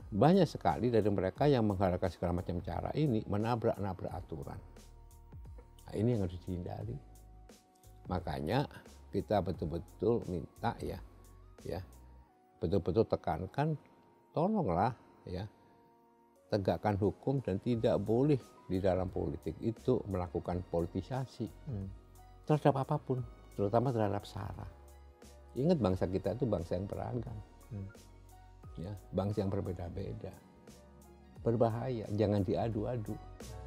banyak sekali dari mereka yang menghalalkan segala macam cara ini menabrak-nabrak aturan. Nah, ini yang harus dihindari. Makanya kita betul-betul minta ya betul-betul tekankan, tolonglah ya tegakkan hukum dan tidak boleh di dalam politik itu melakukan politisasi terhadap apapun, terutama terhadap SARA. Ingat bangsa kita itu bangsa yang beragam, ya, bangsa yang berbeda-beda, berbahaya, jangan diadu-adu.